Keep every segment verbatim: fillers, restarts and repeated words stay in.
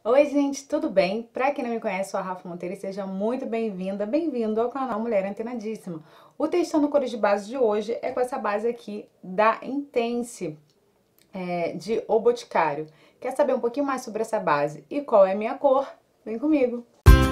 Oi, gente, tudo bem? Pra quem não me conhece, eu sou a Rafa Monteiro e seja muito bem-vinda, bem-vindo ao canal Mulher Antenadíssima. O Testando Cores de Base de hoje é com essa base aqui da Intense, é, de O Boticário. Quer saber um pouquinho mais sobre essa base e qual é a minha cor? Vem comigo!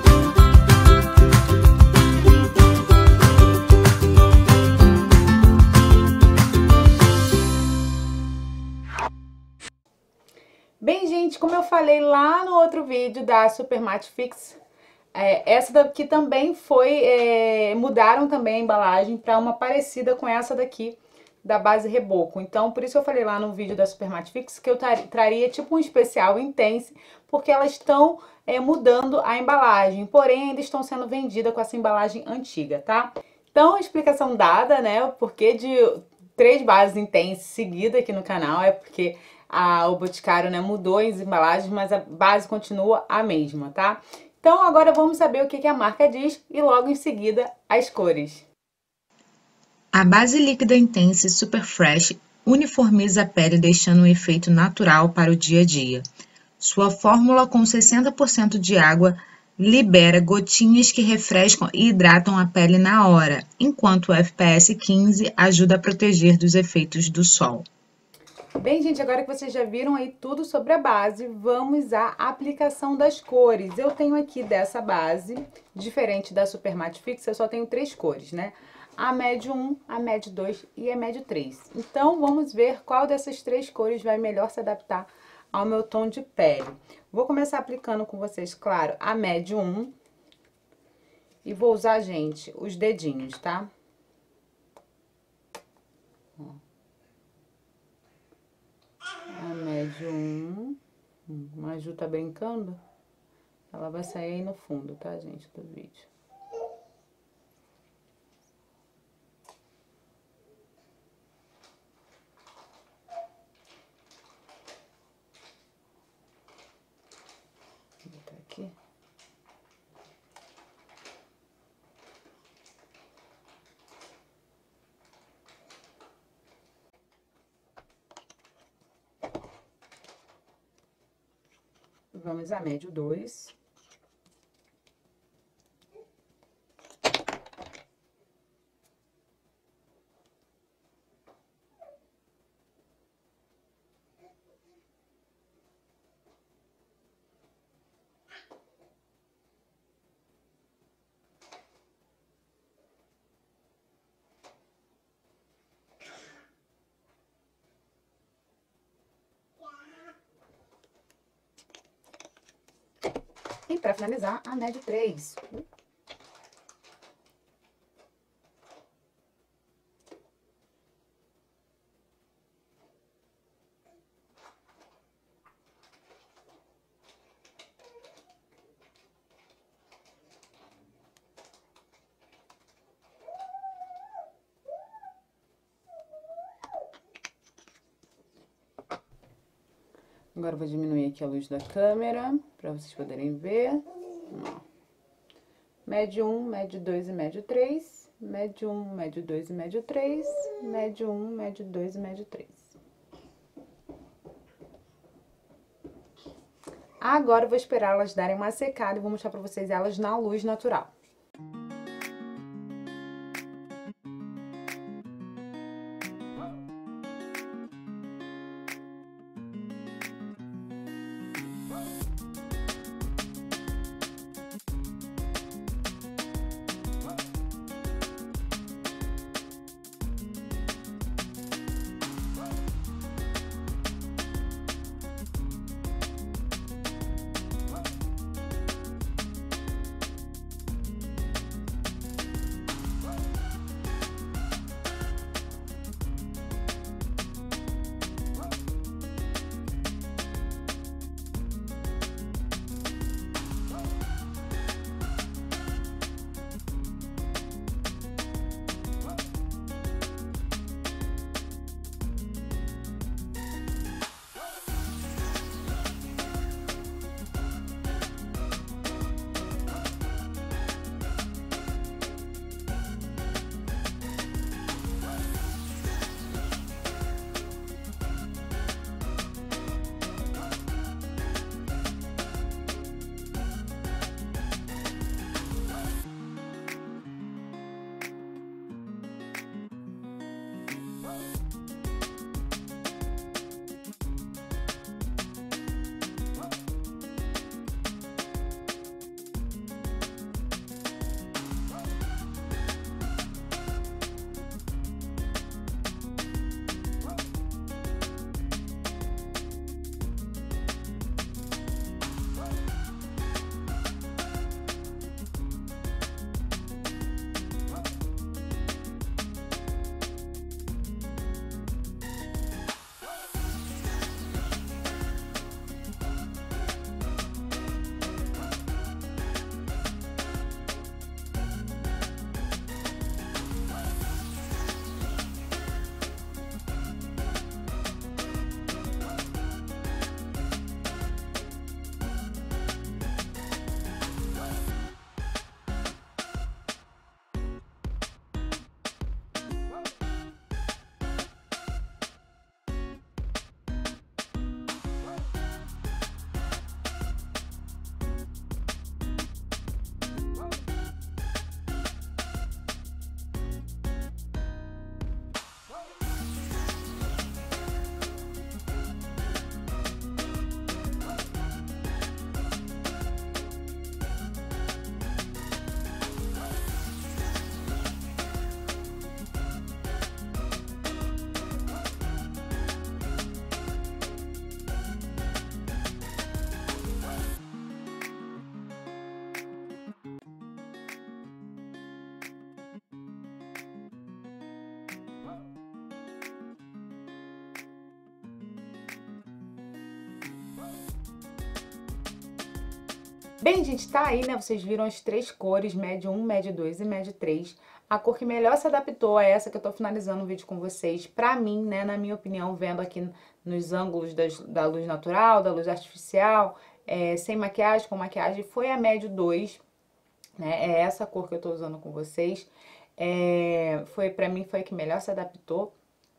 Bem, gente, como eu falei lá no outro vídeo da Super Matte Fix, é, essa daqui também foi, é, mudaram também a embalagem para uma parecida com essa daqui da base Reboco. Então, por isso eu falei lá no vídeo da Super Matte Fix que eu traria tipo um especial Intense, porque elas estão é, mudando a embalagem, porém ainda estão sendo vendidas com essa embalagem antiga, tá? Então, explicação dada, né, o porquê de três bases Intense seguidas aqui no canal, é porque a, o Boticário, né, mudou as embalagens, mas a base continua a mesma, tá? Então agora vamos saber o que, que a marca diz e logo em seguida as cores. A base líquida Intense Super Fresh uniformiza a pele deixando um efeito natural para o dia a dia. Sua fórmula com sessenta por cento de água libera gotinhas que refrescam e hidratam a pele na hora, enquanto o F P S quinze ajuda a proteger dos efeitos do sol. Bem, gente, agora que vocês já viram aí tudo sobre a base, vamos à aplicação das cores. Eu tenho aqui dessa base, diferente da Super Matte Fix, eu só tenho três cores, né? A médio um, a médio dois e a médio três. Então, vamos ver qual dessas três cores vai melhor se adaptar ao meu tom de pele. Vou começar aplicando com vocês, claro, a médio um. E vou usar, gente, os dedinhos, tá? A médio um. A Ju tá brincando? Ela vai sair aí no fundo, tá, gente, do vídeo. Vou botar aqui. Vamos a médio dois. E para finalizar, a médio três. Agora, eu vou diminuir aqui a luz da câmera, para vocês poderem ver. Médio um, médio dois e médio três. Médio um, médio dois e médio três. Médio um, médio dois e médio três. Agora, eu vou esperar elas darem uma secada e vou mostrar para vocês elas na luz natural. Bem, gente, tá aí, né? Vocês viram as três cores, médio um, médio dois e médio três. A cor que melhor se adaptou a essa que eu tô finalizando o vídeo com vocês, pra mim, né, na minha opinião, vendo aqui nos ângulos das, da luz natural, da luz artificial, é, sem maquiagem, com maquiagem, foi a médio dois, né? É essa cor que eu tô usando com vocês. É, foi, pra mim, foi a que melhor se adaptou.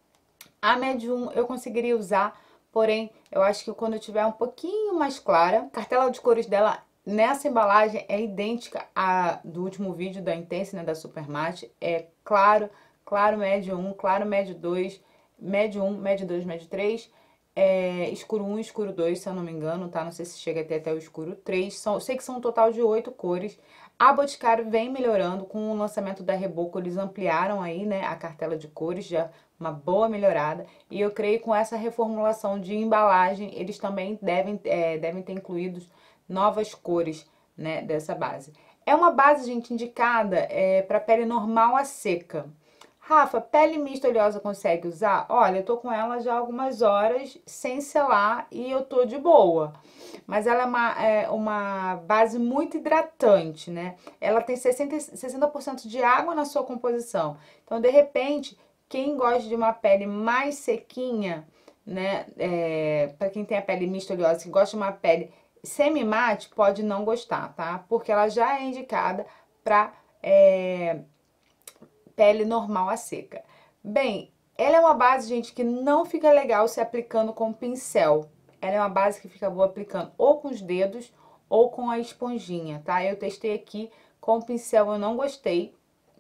A médio um eu conseguiria usar, porém, eu acho que quando eu tiver um pouquinho mais clara, a cartela de cores dela nessa embalagem é idêntica à do último vídeo da Intense, né, da Super Matte. É claro, claro médio um, claro médio dois, médio um, médio dois, médio três, é, escuro um, escuro dois, se eu não me engano, tá? Não sei se chega até, até o escuro três. São, eu sei que são um total de oito cores. A Boticário vem melhorando com o lançamento da Reboco, eles ampliaram aí, né, a cartela de cores, já uma boa melhorada. E eu creio que com essa reformulação de embalagem, eles também devem, é, devem ter incluídos novas cores, né, dessa base. É uma base, gente, indicada é, para pele normal a seca. Rafa, pele mista oleosa consegue usar? Olha, eu tô com ela já há algumas horas sem selar e eu tô de boa. Mas ela é uma, é uma base muito hidratante, né? Ela tem sessenta por cento de água na sua composição. Então, de repente, quem gosta de uma pele mais sequinha, né? É, para quem tem a pele mista oleosa, que gosta de uma pele semi-mate, pode não gostar, tá? Porque ela já é indicada para é, pele normal a seca. Bem, ela é uma base, gente, que não fica legal se aplicando com pincel. Ela é uma base que fica boa aplicando ou com os dedos ou com a esponjinha, tá? Eu testei aqui com o pincel, eu não gostei,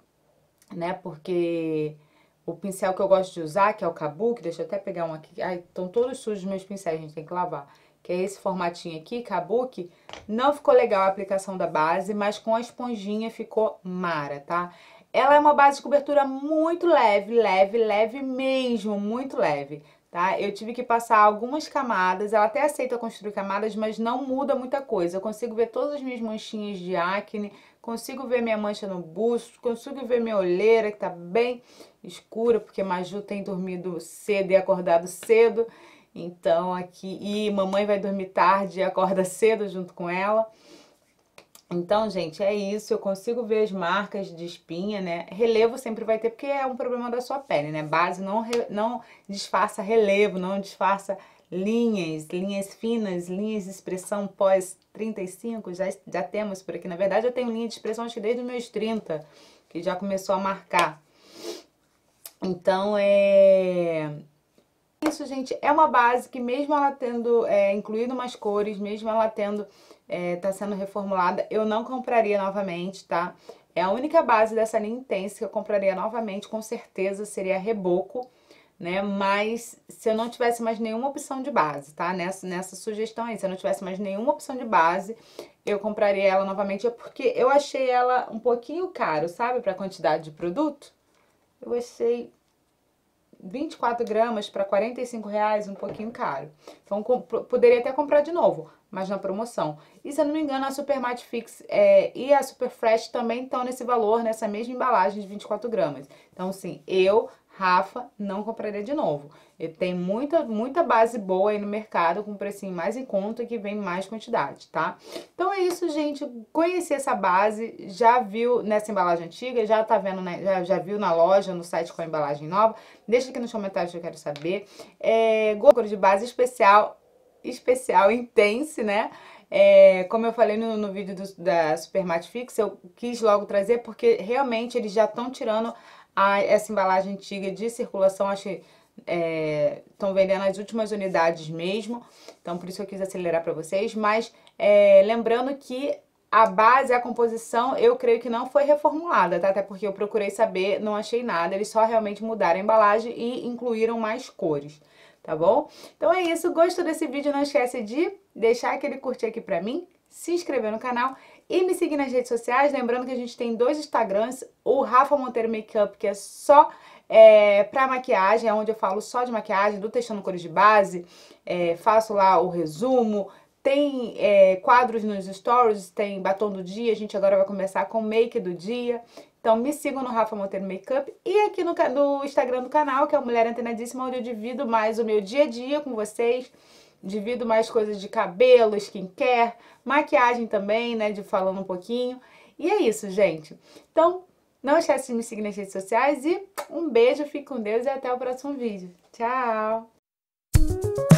né? Porque o pincel que eu gosto de usar, que é o Kabuki, deixa eu até pegar um aqui. Ai, estão todos sujos meus pincéis, a gente tem que lavar. Que é esse formatinho aqui, Kabuki. Não ficou legal a aplicação da base, mas com a esponjinha ficou mara, tá? Ela é uma base de cobertura muito leve, leve, leve mesmo, muito leve, tá? Eu tive que passar algumas camadas, ela até aceita construir camadas, mas não muda muita coisa. Eu consigo ver todas as minhas manchinhas de acne, consigo ver minha mancha no busto, consigo ver minha olheira que tá bem escura, porque Maju tem dormido cedo e acordado cedo. Então aqui, e mamãe vai dormir tarde e acorda cedo junto com ela. Então, gente, é isso, eu consigo ver as marcas de espinha, né? Relevo sempre vai ter, porque é um problema da sua pele, né? Base não, não disfarça relevo, não disfarça linhas, linhas finas, linhas de expressão pós trinta e cinco, já, já temos por aqui. Na verdade, eu tenho linha de expressão acho que desde os meus trinta, que já começou a marcar. Então, é... isso, gente, é uma base que mesmo ela tendo é, incluído umas cores, mesmo ela tendo, é, tá sendo reformulada, eu não compraria novamente, tá? É a única base dessa linha Intense que eu compraria novamente, com certeza, seria a Reboco, né? Mas se eu não tivesse mais nenhuma opção de base, tá? Nessa, nessa sugestão aí, se eu não tivesse mais nenhuma opção de base, eu compraria ela novamente, é porque eu achei ela um pouquinho caro, sabe? Pra quantidade de produto, eu achei vinte e quatro gramas para quarenta e cinco reais, um pouquinho caro. Então, poderia até comprar de novo, mas na promoção. E se eu não me engano, a Super Matte Fix é, e a Super Fresh também estão nesse valor, nessa mesma embalagem de vinte e quatro gramas. Então, sim, eu, Rafa, não compraria de novo. Eu tenho muita, muita base boa aí no mercado, com um precinho mais em conta e que vem mais quantidade, tá? Então é isso, gente. Conheci essa base, já viu nessa embalagem antiga, já tá vendo, né? Já, já viu na loja, no site com a embalagem nova. Deixa aqui nos comentários que eu quero saber. É, cor de base especial, especial, Intense, né? É, como eu falei no, no vídeo do, da Super Matte Fix, eu quis logo trazer porque realmente eles já estão tirando a, essa embalagem antiga de circulação, acho que estão é, vendendo as últimas unidades mesmo, então por isso eu quis acelerar para vocês, mas é, lembrando que a base, a composição, eu creio que não foi reformulada, tá? Até porque eu procurei saber, não achei nada, eles só realmente mudaram a embalagem e incluíram mais cores, tá bom? Então é isso, gostou desse vídeo, não esquece de deixar aquele curtir aqui pra mim, se inscrever no canal e me seguir nas redes sociais, lembrando que a gente tem dois Instagrams, o Rafa Monteiro Makeup, que é só é, pra maquiagem, é onde eu falo só de maquiagem, do Testando Cores de Base, é, faço lá o resumo, tem é, quadros nos stories, tem batom do dia, a gente agora vai começar com make do dia. Então me sigam no Rafa Monteiro Makeup e aqui no, no Instagram do canal, que é o Mulher Antenadíssima, onde eu divido mais o meu dia a dia com vocês, divido mais coisas de cabelo, skincare, maquiagem também, né, de falando um pouquinho. E é isso, gente. Então, não esquece de me seguir nas redes sociais e um beijo, fique com Deus e até o próximo vídeo. Tchau!